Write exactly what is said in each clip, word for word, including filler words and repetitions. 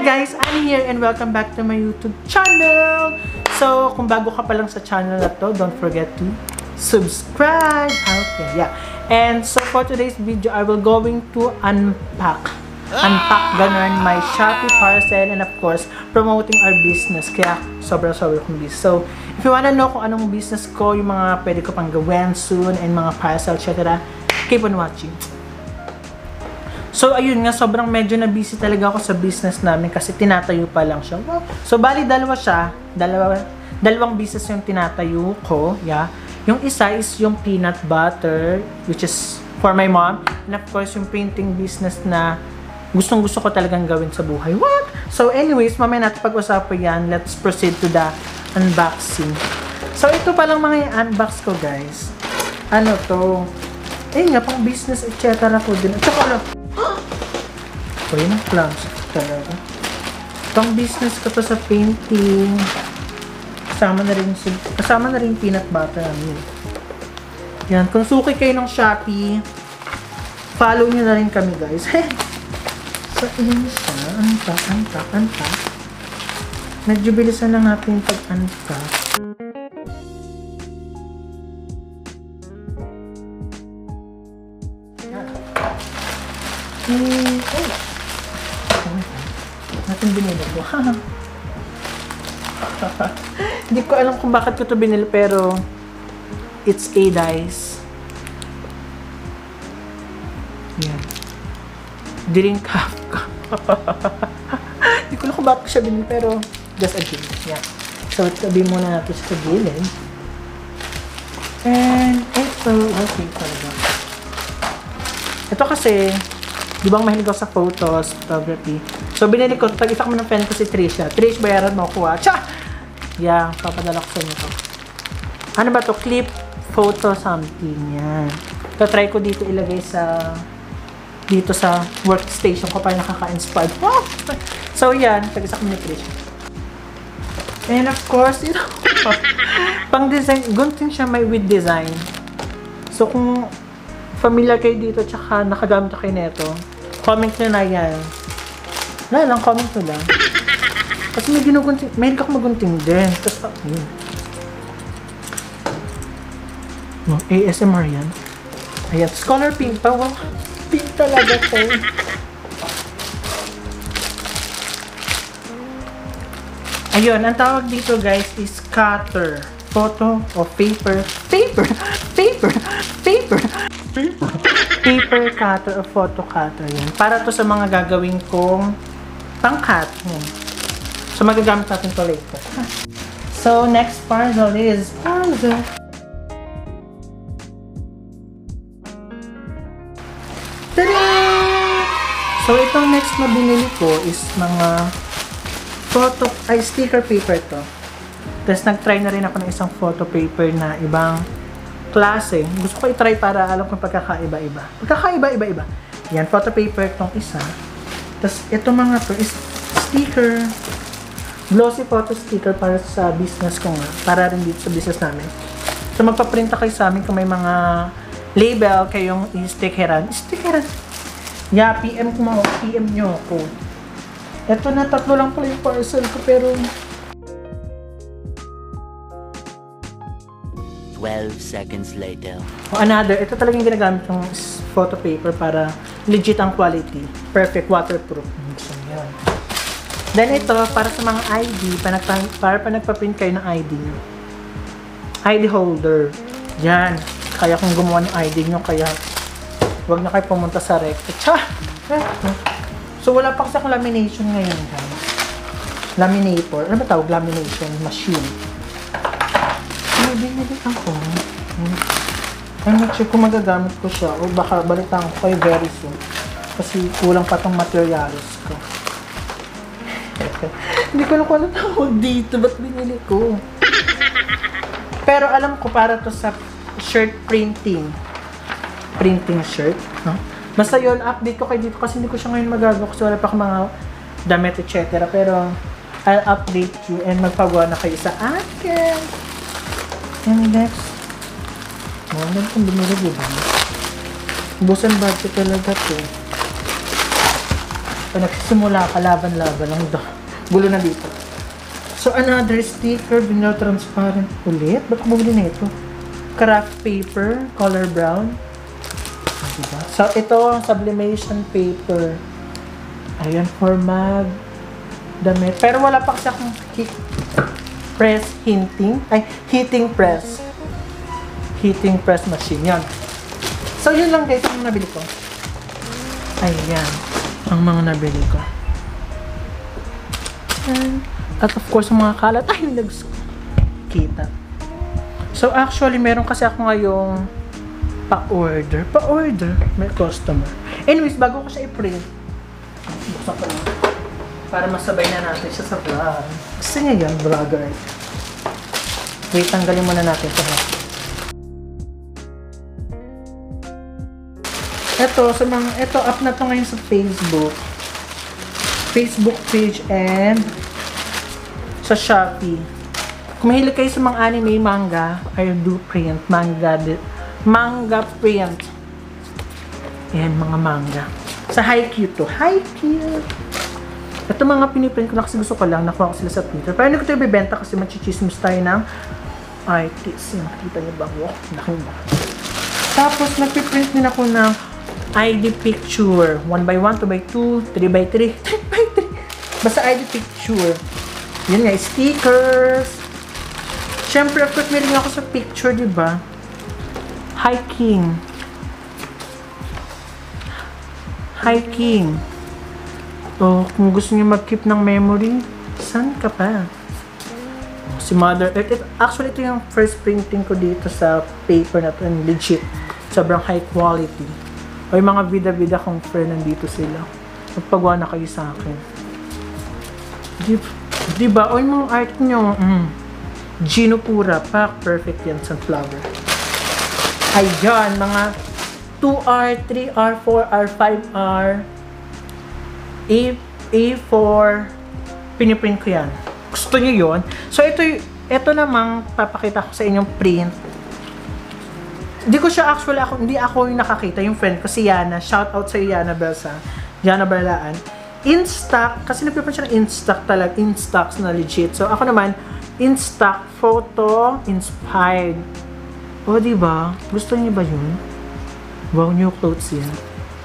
guys, I'm here and welcome back to my YouTube channel. So, kung bago ka pa lang sa channel na to, don't forget to subscribe. Okay, yeah. And so for today's video, I will going to unpack. Unpack ganun my Shopee parcel and of course, promoting our business. Kaya sobrang-sobrang kong business. So, if you wanna know kung anong business ko, yung mga pwede ko pang gawin soon and mga parcel, et cetera, keep on watching. So, ayun nga, sobrang medyo na busy talaga ako sa business namin kasi tinatayo pa lang siya. So, bali, dalawa siya. Dalawa, dalawang business yung tinatayo ko. Yeah. Yung isa is yung peanut butter, which is for my mom. And of course, yung painting business na gustong-gusto ko talagang gawin sa buhay. What? So, anyways, mamaya natin pag-usapan yan. Let's proceed to the unboxing. So, ito pa lang mga i-unbox ko, guys. Ano to? Eh nga, pang business, et cetera ko din. At saka, ano? So, yun ang plans talaga. Pang business ko to sa painting. Kasama na rin, kasama na rin peanut butter namin. Yan. Kung suki kayo ng Shopee, follow nyo na rin kami, guys. So, yun siya. Unpack, unpack, unpack. Medyo bilisan lang natin yung pag-unpack. Hmm, oh. Natin binili ko. Hindi ko alam kung bakit ko ito binili, pero it's a dice. Yan. Drink cup. Hindi ko alam kung bakit ko siya binili, pero just a drink. Yan. So, tabi muna natin sa gilid. And ito, okay talaga. Ito kasi, di bang mahilig ako sa photos, photography. So, binili ko, pag-isa ko ng friend ko si Trisha. Trish, bayaran mo ako ah. Tsa! Yeah, papadala ko sa inyo to. Ano ba to? Clip photo something. Yan. So, try ko dito ilagay sa dito sa workstation ko para nakaka-inspired. Oh! So, yan. Pag-isa ko ni Trisha. And of course, you know, pang design, gunting siya may with design. So, kung familiar kayo dito, tsaka nakagamit kayo nito, comment nyo na yan. Wala lang, comment nyo lang. Kasi may ginugunting, may hindi ako magunting din. Tapos, yun. Oh, A S M R yan. Ayan, color pink pa. Wow, pink talaga to. Ayun, ang tawag dito guys is cutter. Photo of paper. Paper! Paper! Paper! Paper! Paper cutter or photo cutter. Yan. Para to sa mga gagawin kong pang-cut. So, magagamit natin to later. So, next puzzle is puzzle. Tada! So, itong next na binili ko is mga photo, ay sticker paper to. Tapos, nag-try na rin ako ng isang photo paper na ibang klase. Gusto ko i-try para alam kung pagkakaiba-iba. Pagkakaiba-iba-iba. Yan, photo paper itong isa. Tapos, ito mga to is sticker. Glossy photo sticker para sa business ko nga. Para rin dito sa business namin. So, magpa-printa kayo sa amin kung may mga label kayong i-stickeran. Stickeran. Yeah, P M ko mga P M nyo ako. Ito na, tatlo lang pala yung parcel ko, pero twelve seconds later. O another, ito talagang ginagamit yung photo paper para legit ang quality. Perfect, waterproof. So, yan. Then ito, para sa mga I D, para pa nagpa-print kayo ng I D nyo. I D holder. Yan. Kaya kung gumawa ng I D nyo, kaya huwag na kayo pumunta sa recto. Tsa! So, wala pa kasi akong lamination ngayon, guys. Laminator. Ano ba tawag? Lamination machine. May binili ako. I'm not sure kung magagamit ko siya o baka balitan ko kayo very soon. Kasi kulang pa tong materials ko. Hindi ko alam kung anong tawag dito. Ba't binili ko? Pero alam ko para to sa shirt printing. Printing shirt. No? Basta yun, update ko kayo dito kasi hindi ko siya ngayon magagawa kasi wala pa akong mga damit, et cetera. Pero I'll update you and magpagawa na kayo sa akin. And next, wala kong binili, diba? Busan budget talaga to. Pag nagsisimula ka, laban-laban lang do. Gulo na dito. So, another sticker, vinyl transparent ulit. Ba't bumili na ito? Craft paper, color brown. Ah, diba? So, ito, sublimation paper. Ayan, for mag damit. Pero wala pa kasi akong press hinting. Ay, heating press. Heating press machine. Yan. So, yun lang guys, ang nabili ko. Ayan. Ang mga nabili ko. Ayan. At of course, ang mga kalat. Ay, nagkita. So, actually, meron kasi ako ngayong pa-order. Pa-order. May customer. Anyways, bago ko siya i-print, buksan ko lang. Para masabay na natin siya sa vlog. Gusto niya yan, vlogger. Wait, tanggalin muna natin ito. Ito, sa mga, ito, up na to ngayon sa Facebook. Facebook page and sa Shopee. Kung mahilig kayo sa mga anime, manga, I do print, manga, manga print. Ayan, mga manga. Sa Haikyuu to. Haikyuu. Ito mga piniprint ko na kasi gusto ko lang, nakuha ko sila sa Twitter. Pero hindi ko ito ibibenta kasi machichismis tayo ng artist. Nakita niyo ba? Wow, laking ba? Tapos, nagpiprint din ako ng I D picture. one by one, two by two, three by three, three by three. Basta I D picture. Yan nga, stickers. Siyempre, of course, meron ako sa picture, di ba? Hiking. Hiking. So, kung gusto niyo mag-keep ng memory, saan ka pa? Si Mother Earth. Actually, ito yung first printing ko dito sa paper na ito. Legit. Sobrang high quality. O yung mga bida-bida kong friend, nandito sila. Magpagawa na kayo sa akin. Di, di ba? O yung mga art nyo, mm, Gino Pura, pack, perfect yan, sunflower. Ayan, mga two R, three R, four R, five R, A four, piniprint ko yan. Gusto nyo yun? So, ito, ito namang papakita ko sa inyong print. Hindi ko siya actually, ako, hindi ako yung nakakita, yung friend ko, si Yana. Shout out sa Yana Belsa. Yana Barlaan. In stock, kasi nagpiprint siya ng in stock talaga, in stocks na legit. So, ako naman, in stock, photo, inspired. O, diba? Gusto niyo ba yun? Wow, new clothes yan.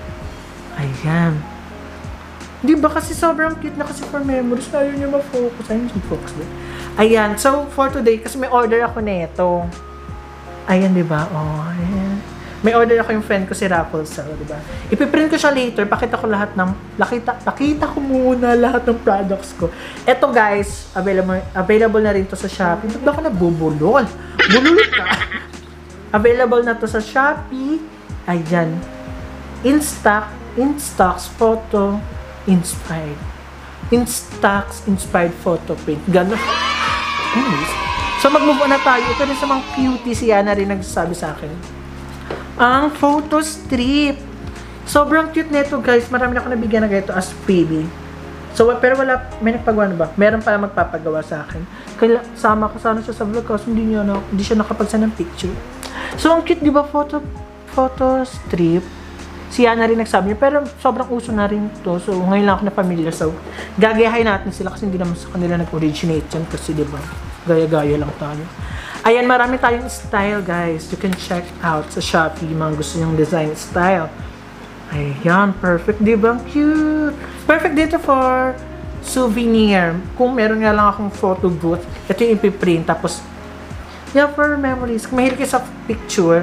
Ayan. Diba kasi sobrang cute na kasi for memories. Ayaw niyo ma-focus. Ayun, focus din. Ayan. So, for today, kasi may order ako nito. Ayan, diba? Oh, ayan. May order ako yung friend ko si Raffles, so, diba? Ipiprint ko siya later. Pakita ko lahat ng, pakita, pakita ko muna lahat ng products ko. Eto guys, available, available na rin to sa Shopee. Ba't ba ako nabubulol? Bululot ka! Available na to sa Shopee. Ayan. In stock, in stocks, photo, inspired. In stocks, inspired photo print. Gano'n. Anyways. So, mag-move on na tayo. Ito rin sa mga cutie, si Yana rin nagsasabi sa akin. Ang photo strip. Sobrang cute nito, guys. Marami na ako nabigyan na ganito as baby. So, pero wala, may nagpagawa na ba? Meron pala magpapagawa sa akin. Kaya, sama ko sana siya sa vlog kasi hindi, niya, no, hindi siya nakapagsa ng picture. So, ang cute, di ba? Photo, photo strip. Si Yana rin nagsabi niya, pero sobrang uso na rin to. So, ngayon lang ako na familiar. So, gagayahin natin sila kasi hindi naman sa kanila nag-originate yan. Kasi, di ba? Gaya-gaya lang tayo. Ayan, marami tayong style, guys. You can check out sa Shopee mga gusto nyong design style. Ayan, perfect. Diba? Cute. Perfect dito for souvenir. Kung meron nga lang akong photo booth, ito yung ipiprint. Tapos, yeah, for memories. Kung mahilig kayo sa picture,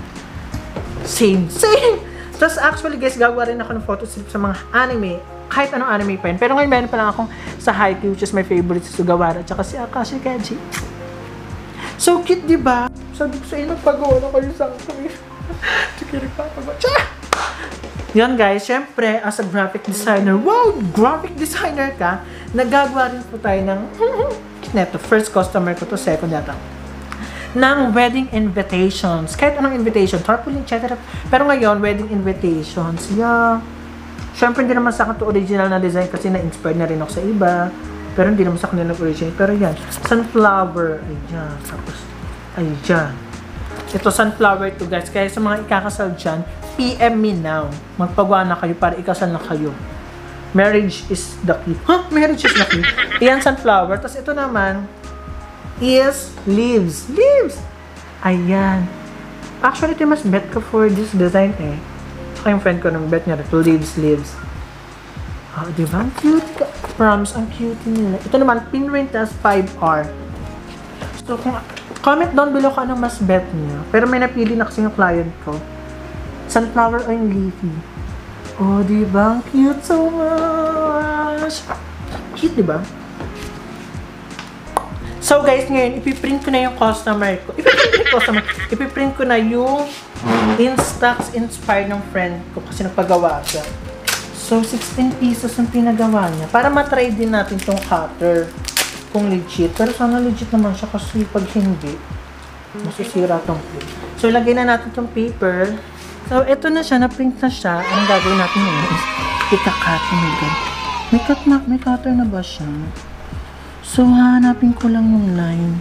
same, same. Tapos, actually, guys, gagawa rin ako ng photo strip sa mga anime. Kahit anong anime pa yun. Pero ngayon, meron pa lang akong sa Haikyuu, which is my favorite, si Sugawara, tsaka si Akashi Kaji. So cute, diba? Sabi ko sa inyo, magpagawa na kayo sa akin. Sige, nagpapagawa. Yan guys, syempre, as a graphic designer, wow, graphic designer ka, nagagawa rin po tayo ng, neto, first customer ko to, second yata, ng wedding invitations. Kahit anong invitation, tarpaulin, et cetera. Pero ngayon, wedding invitations, yeah. Siyempre, hindi naman sa akin to original na design kasi na-inspired na rin ako sa iba. Pero hindi naman sa akin nila original. Pero yan, sunflower. Ayan. Tapos, ayan. Ito, sunflower to guys. Kaya sa mga ikakasal dyan, P M me now. Magpagawa na kayo para ikasal na kayo. Marriage is the key. Huh? Marriage is the key. Ayan, sunflower. Tapos ito naman is leaves. Leaves! Ayan. Actually, ito mas bet ko for this design eh. Saka yung friend ko nung bet niya ito. Leaves, leaves. Oh, diba? Ang cute. Promise, ang cute nila. Ito naman, Pinterest five R. So, kung, comment down below kung anong mas bet niya. Pero may napili na kasi yung client ko. Sunflower o yung leafy. Oh, diba? Ang cute so much. Cute, diba? So, guys, ngayon, ipiprint ko na yung customer ko. Ipiprint ko yung customer. Ipiprint ko na yung Instax inspired ng friend ko kasi nagpagawa siya. So, sixteen pesos ang pinagawa niya. Para matry din natin tong cutter. Kung legit. Pero sana legit naman siya kasi pag hindi, masisira tong plate. So, ilagay na natin tong paper. So, eto na siya. Na-print na siya. Ang gagawin natin ngayon is ika-cut. May cut na, may cutter na ba siya? So, hanapin ko lang yung line.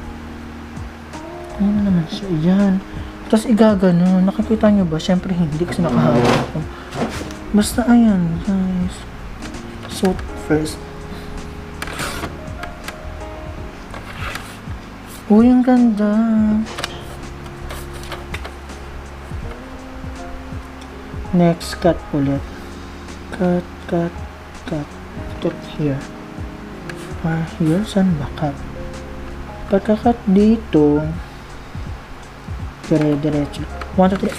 Ano naman siya? Yan. Tapos, igagano. Nakikita nyo ba? Siyempre, hindi kasi nakahawak ko. Basta, ayan, guys. So, first. Uy, ang ganda. Next, cut ulit. Cut, cut, cut. Cut here. Ah, here, saan ba cut? Pagka-cut dito, dire-diretso. One, two, three.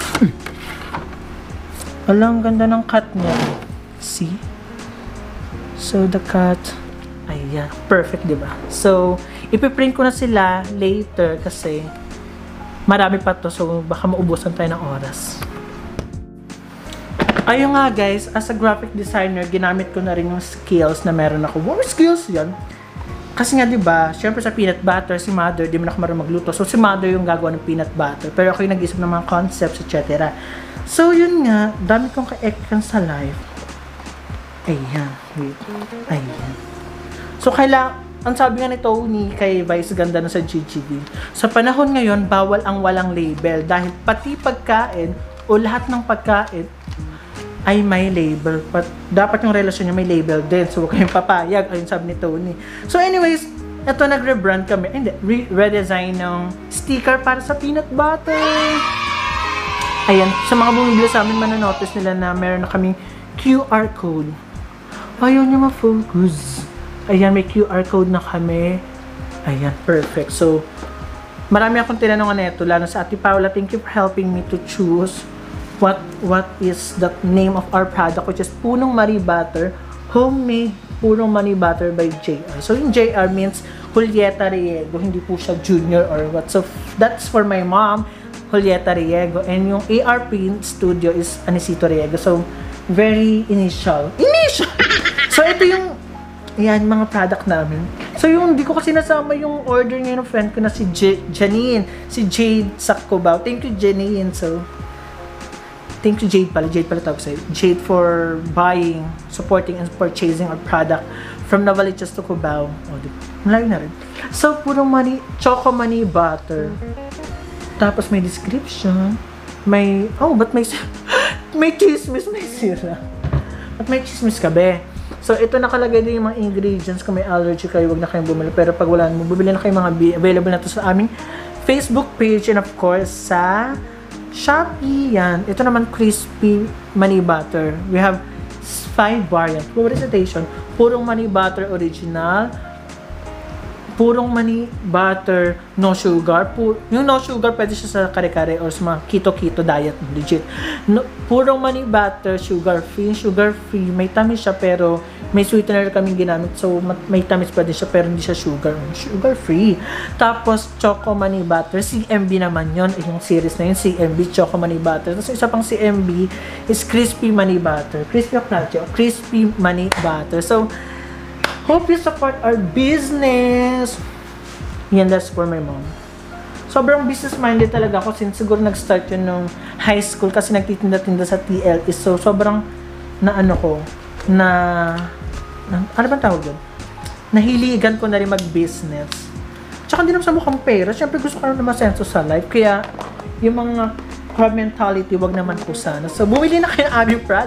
Alam, ganda ng cut niya. See? So, the cut, ayan, perfect, diba? So, ipiprint ko na sila later kasi marami pa to, so baka maubusan tayo ng oras. Ayun nga guys, as a graphic designer, ginamit ko na rin yung skills na meron ako. More skills yan. Kasi nga diba, syempre sa peanut butter, si mother, di mo na ako marunong magluto. So si mother yung gagawa ng peanut butter. Pero ako yung nag-isip ng mga concepts, et cetera. So yun nga, dami kong ka-ekran sa live. Ayan, wait. Ayan. So kailangan, ang sabi nga ni Tony kay Vice Ganda na sa G G B, sa panahon ngayon, bawal ang walang label. Dahil pati pagkain o lahat ng pagkain ay may label. But dapat yung relasyon niya may label din. So, huwag kayong papayag. Ayun sabi ni Tony. So, anyways, ito nag-rebrand kami. Hindi, re redesign ng sticker para sa peanut butter. Ayan. Sa mga bumibili sa amin, mananotice nila na meron na kaming Q R code. Ayaw niya ma-focus. Ayan, may Q R code na kami. Ayan, perfect. So, marami akong tinanong nito, lalo sa Ate Paula. Thank you for helping me to choose what what is the name of our product, which is Punong Marie Butter, homemade Punong Marie Butter by J R. So, yung J R means Julieta Riego, hindi po siya junior or what. So, that's for my mom, Julieta Riego. And yung A R Print Studio is Anisito Riego. So, very initial. Initial! So, ito yung yan, mga product namin. So, yung, hindi ko kasi nasama yung order niya ng friend ko na si J Janine. Si Jade Sakobao. Thank you, Janine. So, thank you, Jade pala. Jade pala tawag sa'yo. Jade for buying, supporting, and purchasing our product from Novaliches to Cubao. O, di ba? Malayo na rin. So, puro money, choco money butter. Tapos, may description. May, oh, ba't may, may chismis, may sira. Ba't may chismis ka, be? So, ito nakalagay din yung mga ingredients. Kung may allergy kayo, wag na kayong bumili. Pero pag wala mo, bumili na kayo mga available na to sa aming Facebook page and of course, sa Shopee. Yan. Ito naman, crispy money butter. We have five variants. For recitation, purong money butter original, purong money butter, no sugar. Pur yung no sugar, pwede siya sa kare-kare or sa mga keto-keto diet, legit. No, purong money butter, sugar-free. Sugar-free, may tamis siya pero may sweetener kaming ginamit. So, may tamis pa din siya pero hindi siya sugar. Sugar-free. Tapos, Choco Money Butter. C M B naman yon. Yung series na yun, C M B, Choco Money Butter. Tapos, isa pang C M B is Crispy Money Butter. Crispy o crunchy? Crispy Money Butter. So, hope you support our business. Yan, that's for my mom. Sobrang business-minded talaga ako since siguro nag-start yun nung high school kasi nagtitinda-tinda sa T L E. So, sobrang na ano ko, na, na ano bang tawag yun? Nahiligan ko na rin mag-business. Tsaka hindi naman sa mukhang pera. Siyempre gusto ko na masenso sa life. Kaya, yung mga crab mentality, wag naman po sana. So, bumili na kayo ng aming product.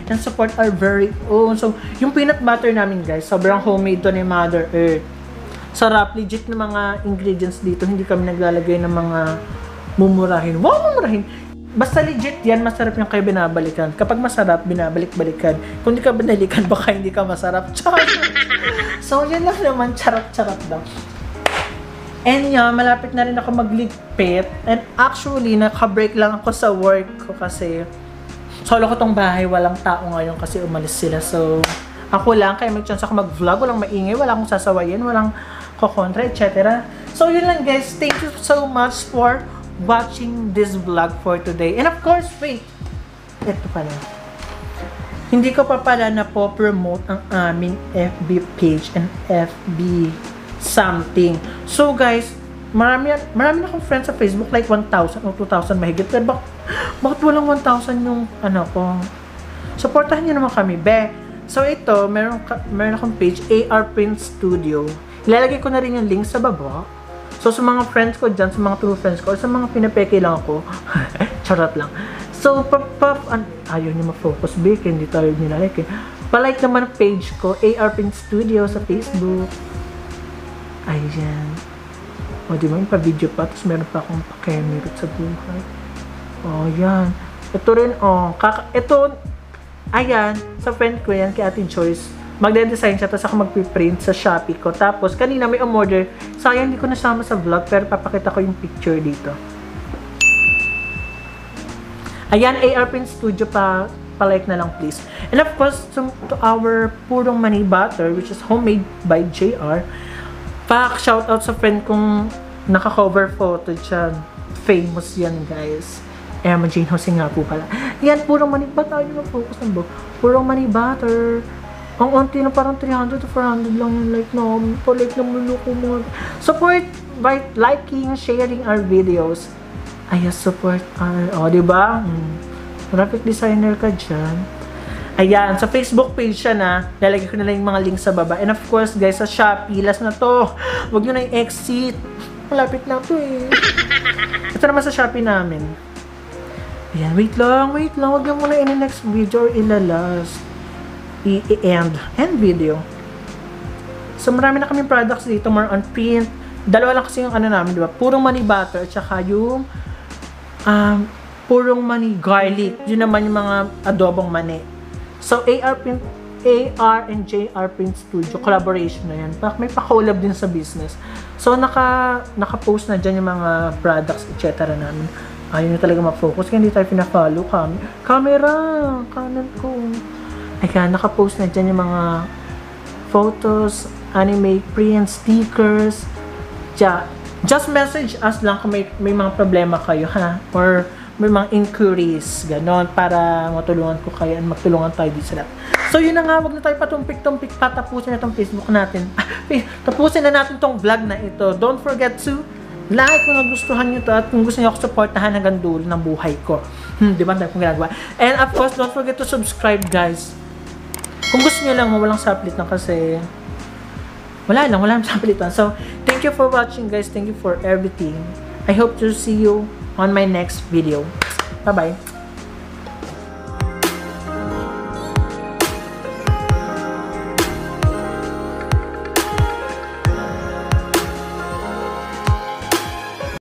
and support our very own. So, yung peanut butter namin guys, sobrang homemade to ni Mother Earth. Sarap, legit na mga ingredients dito. Hindi kami naglalagay ng mga mumurahin. Wow, mumurahin! Basta legit yan, masarap yung kayo binabalikan. Kapag masarap, binabalik-balikan. Kung hindi ka binalikan, baka hindi ka masarap. Charot! So, yun lang naman, charot-charot daw. And yan, malapit na rin ako magligpit. And actually, naka-break lang ako sa work ko kasi solo ko tong bahay, walang tao ngayon kasi umalis sila. So, ako lang, kaya may chance ako mag-vlog, walang maingay, walang akong sasawayin, walang kokontra, et cetera. So, yun lang guys. Thank you so much for watching this vlog for today. And of course, wait. Ito pala. Hindi ko pa pala na po promote ang aming F B page and F B something. So guys, marami, marami na akong friends sa Facebook, like one thousand o two thousand mahigit. Pero bak bakit walang one thousand yung ano ko? Supportahan niyo naman kami, be. So ito, meron, meron akong page, A R Print Studio. Ilalagay ko na rin yung link sa baba. So, sa mga friends ko dyan, sa mga true friends ko, or sa mga pinapeke lang ako, charot lang. So, pap, pap, an ayaw niyo ma-focus, Big, hindi tayo nilalike eh. Palike naman ang page ko, A R Print Studio sa Facebook. Ayan. O, di ba, yung pa-video pa, tapos meron pa akong pakemirot sa buhay. O, yan. Ito rin, o, kaka, ito, ayan, sa friend ko yan, kay Ate Joyce. Magde-design siya, tapos ako magpiprint sa Shopee ko. Tapos, kanina may umorder. Sayang, hindi ko nasama sa vlog, pero papakita ko yung picture dito. Ayan, A R Print Studio pa, palike na lang please. And of course, to, to our Purong Mani Butter, which is homemade by J R. Pak, shoutout sa friend kong naka-cover photo dyan. Famous yan, guys. Emma Jane Jose nga po pala. Yan, Purong Mani Butter. Ayaw na focus ng buo. Purong Mani Butter. Ang onti na parang three hundred to four hundred lang yung like namin. Pa-like naman ako mga. Support by liking, sharing our videos. Ay, support our, o, oh, diba? Hmm. Graphic designer ka dyan. Ayan, sa Facebook page siya na. Lalagay ko na lang yung mga links sa baba. And of course, guys, sa Shopee, last na to. Huwag nyo na yung exit. Malapit na to eh. Ito naman sa Shopee namin. Ayan, wait lang, wait lang. Huwag nyo muna in the next video or ilalast. I-end. End video. So, marami na kaming products dito. More on print. Dalawa lang kasi yung ano namin, diba? Purong Mani Butter at saka yung um, Purong Mani Garlic. Yun naman yung mga adobong mani. So, A R Print, A R and J R Print Studio. Collaboration na yan. May pa-collab din sa business. So, naka, naka-post na dyan yung mga products, et cetera namin. Ayaw nyo talaga ma-focus. Kaya hindi tayo pina-follow. Cam camera! Kanan ko. Ayan, naka-post na dyan yung mga photos, anime prints, stickers. Ja, just message us lang kung may, may mga problema kayo, ha? Or may mga inquiries, ganon, para matulungan ko kayo and magtulungan tayo dito sa lahat. So, yun na nga, wag na tayo patumpik-tumpik, patapusin na itong Facebook natin. Tapusin na natin itong vlog na ito. Don't forget to like kung nagustuhan nyo to at kung gusto nyo ako supportahan hanggang dulo ng buhay ko. Hmm, di ba? Kung ginagawa. And of course, don't forget to subscribe, guys. Kung gusto nyo lang, walang saplit na kasi wala lang, wala lang saplitan. So, thank you for watching, guys. Thank you for everything. I hope to see you on my next video. Bye-bye.